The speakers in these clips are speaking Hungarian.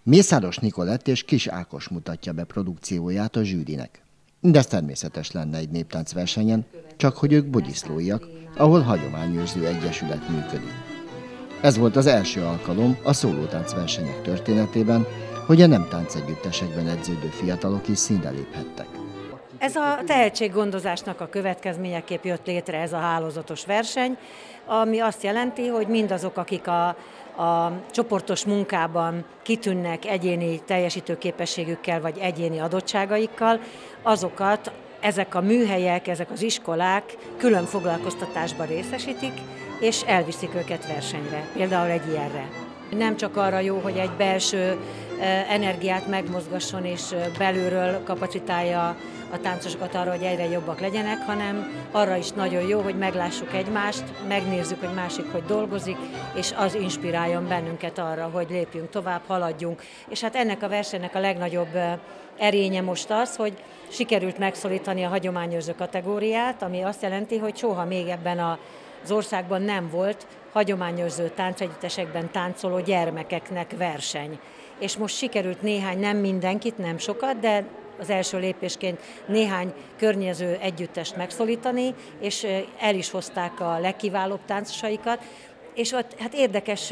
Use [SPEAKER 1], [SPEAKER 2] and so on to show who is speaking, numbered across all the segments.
[SPEAKER 1] Mészáros Nikolett és Kis Ákos mutatja be produkcióját a zsűrinek. De ez természetes lenne egy néptáncversenyen, csak hogy ők bogyiszlóiak, ahol hagyományőrző egyesület működik. Ez volt az első alkalom a szólótáncversenyek történetében, hogy a nem táncegyüttesekben edződő fiatalok is színre léphettek.
[SPEAKER 2] Ez a tehetséggondozásnak a következményeképp jött létre ez a hálózatos verseny, ami azt jelenti, hogy mindazok, akik a csoportos munkában kitűnnek egyéni teljesítőképességükkel vagy egyéni adottságaikkal, azokat ezek a műhelyek, ezek az iskolák külön foglalkoztatásban részesítik, és elviszik őket versenyre, például egy ilyenre. Nem csak arra jó, hogy egy belső energiát megmozgasson és belülről kapacitálja a táncosokat arra, hogy egyre jobbak legyenek, hanem arra is nagyon jó, hogy meglássuk egymást, megnézzük, hogy másik hogy dolgozik, és az inspiráljon bennünket arra, hogy lépjünk tovább, haladjunk. És hát ennek a versenynek a legnagyobb erénye most az, hogy sikerült megszólítani a hagyományőrző kategóriát, ami azt jelenti, hogy soha még ebben az országban nem volt hagyományőrző táncegyüttesekben táncoló gyermekeknek verseny. És most sikerült néhány, nem mindenkit, nem sokat, de az első lépésként néhány környező együttest megszólítani, és el is hozták a legkiválóbb táncosaikat, és ott hát érdekes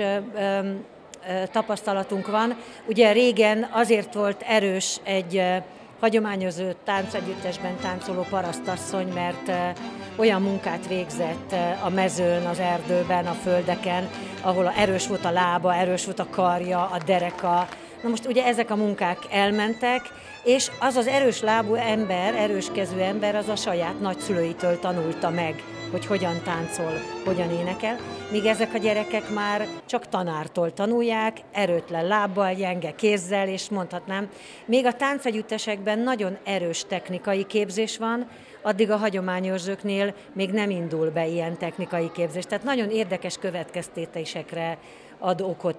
[SPEAKER 2] tapasztalatunk van. Ugye régen azért volt erős egy hagyományozó táncegyüttesben táncoló parasztasszony, mert olyan munkát végzett a mezőn, az erdőben, a földeken, ahol erős volt a lába, erős volt a karja, a dereka. Na most ugye ezek a munkák elmentek, és az az erős lábú ember, erős kezű ember az a saját nagyszülőitől tanulta meg, hogy hogyan táncol, hogyan énekel, míg ezek a gyerekek már csak tanártól tanulják, erőtlen lábbal, gyenge kézzel, és mondhatnám, még a táncegyüttesekben nagyon erős technikai képzés van, addig a hagyományőrzőknél még nem indul be ilyen technikai képzés. Tehát nagyon érdekes következtetésekre ad okot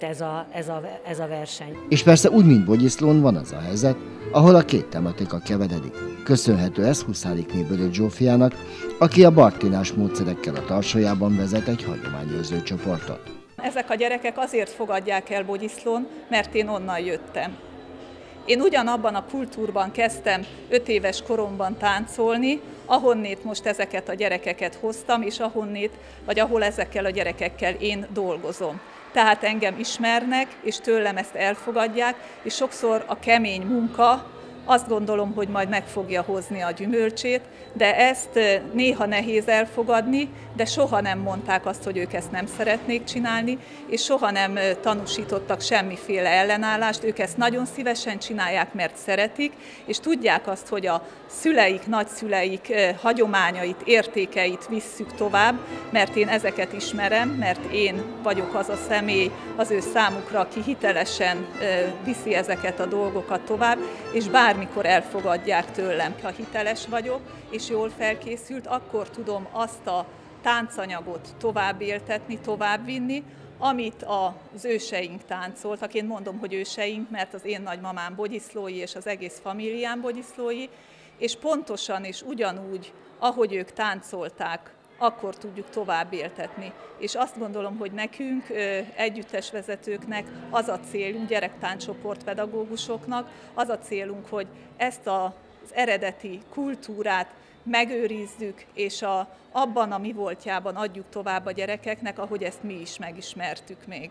[SPEAKER 2] ez a verseny.
[SPEAKER 1] És persze úgy, mint Bogyiszlón van az a helyzet, ahol a két tematika keveredik. Köszönhető ez Huszálikné Bölöt Zsófiának, aki a bartinás módszerekkel a Tarsólyában vezet egy hagyományőrző csoportot.
[SPEAKER 3] Ezek a gyerekek azért fogadják el Bogyiszlón, mert én onnan jöttem. Én ugyanabban a kultúrban kezdtem 5 éves koromban táncolni, ahonnét most ezeket a gyerekeket hoztam, és ahol ezekkel a gyerekekkel én dolgozom. Tehát engem ismernek, és tőlem ezt elfogadják, és sokszor a kemény munka, azt gondolom, hogy majd meg fogja hozni a gyümölcsét, de ezt néha nehéz elfogadni, de soha nem mondták azt, hogy ők ezt nem szeretnék csinálni, és soha nem tanúsítottak semmiféle ellenállást, ők ezt nagyon szívesen csinálják, mert szeretik, és tudják azt, hogy a szüleik, nagyszüleik hagyományait, értékeit visszük tovább, mert én ezeket ismerem, mert én vagyok az a személy az ő számukra, aki hitelesen viszi ezeket a dolgokat tovább, és bármikor elfogadják tőlem, ha hiteles vagyok, és jól felkészült, akkor tudom azt a táncanyagot tovább éltetni, továbbvinni, amit az őseink táncoltak. Én mondom, hogy őseink, mert az én nagymamám bogyiszlói, és az egész familiám bogyiszlói, és pontosan és ugyanúgy, ahogy ők táncolták, akkor tudjuk tovább éltetni. És azt gondolom, hogy nekünk, együttesvezetőknek az a célunk, gyerektánccsoportpedagógusoknak, az a célunk, hogy ezt az eredeti kultúrát megőrizzük, és abban a mi voltjában adjuk tovább a gyerekeknek, ahogy ezt mi is megismertük még.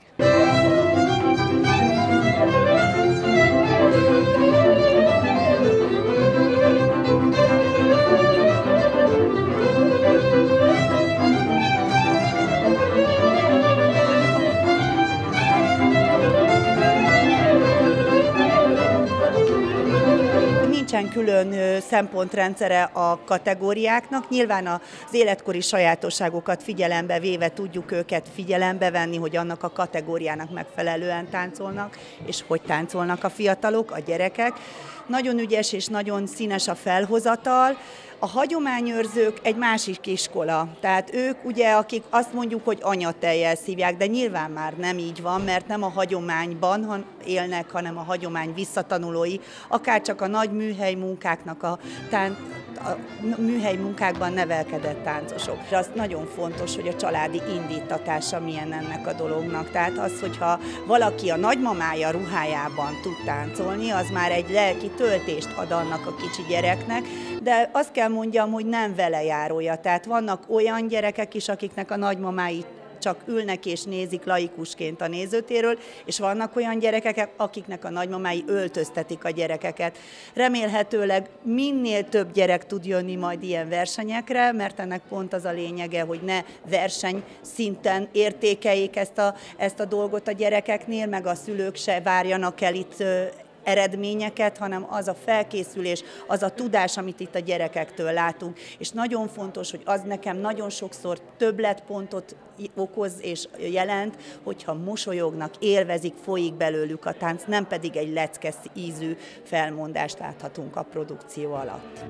[SPEAKER 4] Nincsen külön szempontrendszere a kategóriáknak. Nyilván az életkori sajátosságokat figyelembe véve tudjuk őket figyelembe venni, hogy annak a kategóriának megfelelően táncolnak, és hogy táncolnak a fiatalok, a gyerekek. Nagyon ügyes és nagyon színes a felhozatal. A hagyományőrzők egy másik iskola, tehát ők ugye, akik azt mondjuk, hogy anyatejjel szívják, de nyilván már nem így van, mert nem a hagyományban élnek, hanem a hagyomány visszatanulói, akár csak a nagy műhely munkáknak a a műhely munkákban nevelkedett táncosok. Az nagyon fontos, hogy a családi indítatása milyen ennek a dolognak. Tehát az, hogyha valaki a nagymamája ruhájában tud táncolni, az már egy lelki töltést ad annak a kicsi gyereknek, de azt kell mondjam, hogy nem velejárója. Tehát vannak olyan gyerekek is, akiknek a nagymamái csak ülnek és nézik laikusként a nézőtéről, és vannak olyan gyerekek, akiknek a nagymamái öltöztetik a gyerekeket. Remélhetőleg minél több gyerek tud jönni majd ilyen versenyekre, mert ennek pont az a lényege, hogy ne versenyszinten értékeljék ezt a dolgot a gyerekeknél, meg a szülők se várjanak el itt eredményeket, hanem az a felkészülés, az a tudás, amit itt a gyerekektől látunk. És nagyon fontos, hogy az nekem nagyon sokszor többletpontot okoz és jelent, hogyha mosolyognak, élvezik, folyik belőlük a tánc, nem pedig egy leckes ízű felmondást láthatunk a produkció alatt.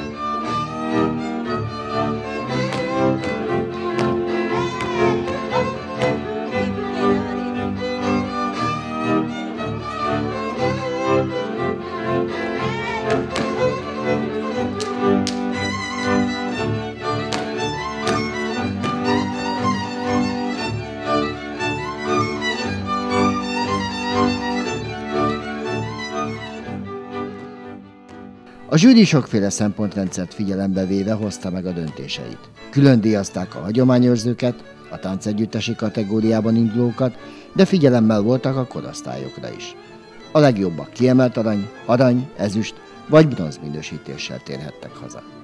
[SPEAKER 1] A zsűri sokféle szempontrendszert figyelembe véve hozta meg a döntéseit. Külön díjazták a hagyományőrzőket, a táncegyüttesi kategóriában indulókat, de figyelemmel voltak a korosztályokra is. A legjobbak kiemelt arany, ezüst vagy bronz minősítéssel térhettek haza.